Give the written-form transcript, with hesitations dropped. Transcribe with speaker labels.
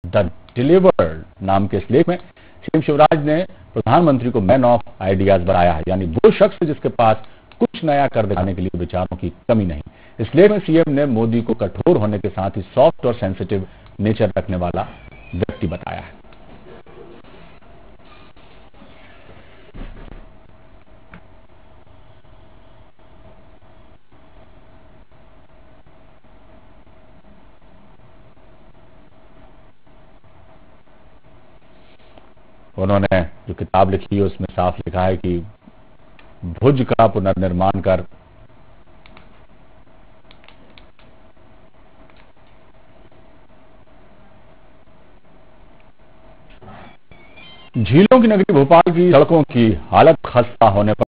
Speaker 1: The delivered नाम के इस लेख में सीएम शिवराज ने प्रधानमंत्री को मैन ऑफ आइडियाज बनाया है, यानी वो शख्स जिसके पास कुछ नया कर दिखाने के लिए विचारों की कमी नहीं। इस लेख में सीएम ने मोदी को कठोर होने के साथ ही सॉफ्ट और सेंसिटिव नेचर रखने वाला व्यक्ति बताया है। उन्होंने जो किताब लिखी है उसमें साफ लिखा है कि भुज का पुनर्निर्माण कर झीलों की नगरी भोपाल की सड़कों की हालत खस्ता होने पर